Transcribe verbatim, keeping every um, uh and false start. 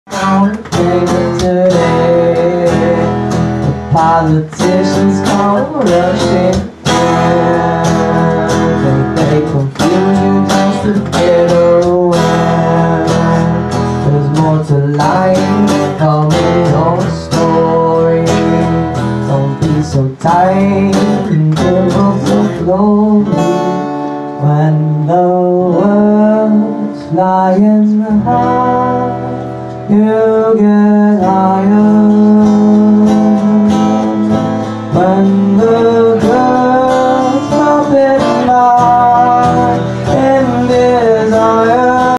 Today, the politicians come rushing in. Think they confuse you just to get away. There's more to lying, come in your story. Don't be so tight and give up the glory. When the world's flying high, you get higher.